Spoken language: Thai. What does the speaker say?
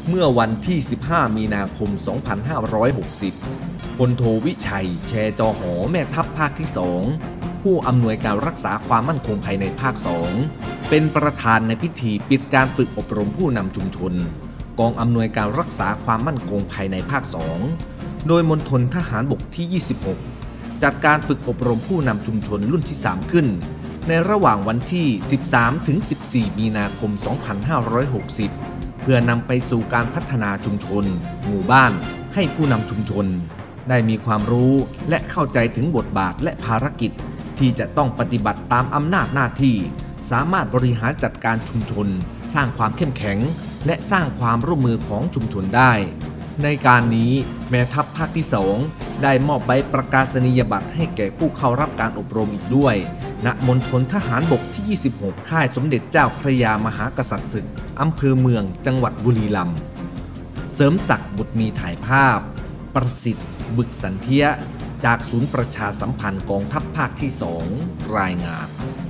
เมื่อวันที่ 15 มีนาคม 2560 พลโทวิชัย แชจอหอ แม่ทัพภาคที่ 2 ผู้อำนวยการรักษาความมั่นคงภายในภาค 2 เป็นประธานในพิธีปิดการฝึกอบรมผู้นำชุมชนกองอำนวยการรักษาความมั่นคงภายในภาค 2 โดยมณฑลทหารบกที่ 26 จัดการฝึกอบรมผู้นำชุมชนรุ่นที่ 3 ขึ้นในระหว่างวันที่ 13-14 มีนาคม 2560 เพื่อนำไปสู่การพัฒนาชุมชนหมู่บ้านให้ผู้นำชุมชนได้มีความรู้และเข้าใจถึงบทบาทและภารกิจที่จะต้องปฏิบัติตามอำนาจหน้าที่สามารถบริหารจัดการชุมชนสร้างความเข้มแข็งและสร้างความร่วมมือของชุมชนได้ในการนี้แม่ทัพภาคที่ 2 ได้มอบใบประกาศนียบัตรให้แก่ผู้เข้ารับการอบรมอีกด้วยณมณฑลทหารบกที่ 26 ค่ายสมเด็จเจ้าพระยามหากษัตริย์ศึกอำเภอเมืองจังหวัดบุรีรัมย์เสริมศักดิ์บุตรมีถ่ายภาพประสิทธิ์บึกสันเทียจากศูนย์ประชาสัมพันธ์กองทัพภาคที่ 2 รายงาน